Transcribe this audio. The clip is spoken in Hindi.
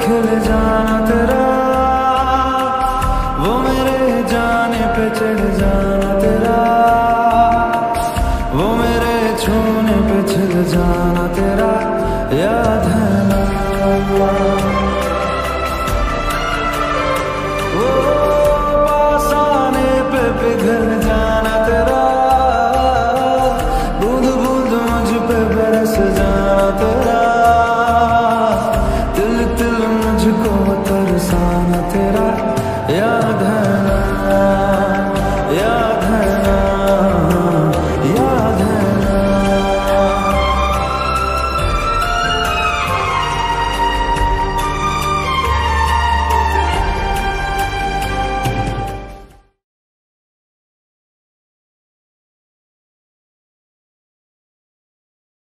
खिल जाना तेरा, वो मेरे जाने पे चढ़ जाना तेरा, वो मेरे छूने पे छिल जाना तेरा, याद है ना।